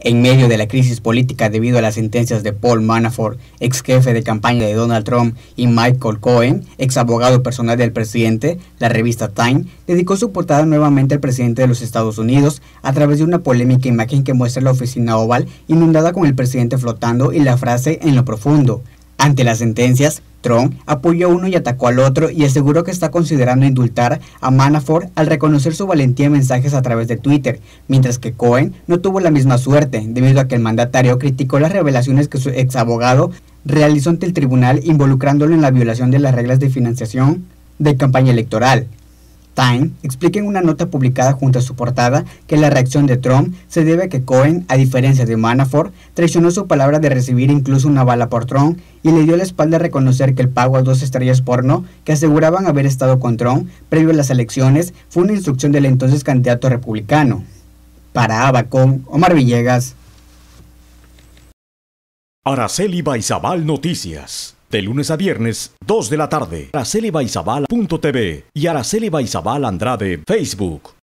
En medio de la crisis política debido a las sentencias de Paul Manafort, ex jefe de campaña de Donald Trump, y Michael Cohen, ex abogado personal del presidente, la revista Time dedicó su portada nuevamente al presidente de los Estados Unidos a través de una polémica imagen que muestra la oficina oval inundada con el presidente flotando y la frase "en lo profundo". Ante las sentencias, Trump apoyó a uno y atacó al otro y aseguró que está considerando indultar a Manafort al reconocer su valentía en mensajes a través de Twitter, mientras que Cohen no tuvo la misma suerte, debido a que el mandatario criticó las revelaciones que su ex abogado realizó ante el tribunal involucrándolo en la violación de las reglas de financiación de campaña electoral. Time explica en una nota publicada junto a su portada que la reacción de Trump se debe a que Cohen, a diferencia de Manafort, traicionó su palabra de recibir incluso una bala por Trump y le dio la espalda a reconocer que el pago a 2 estrellas porno que aseguraban haber estado con Trump previo a las elecciones fue una instrucción del entonces candidato republicano. Para Abacón, Omar Villegas. Araceli Baizabal Noticias. De lunes a viernes, 2 de la tarde. AraceliBaizabal.tv y Araceli Baizabal Andrade, Facebook.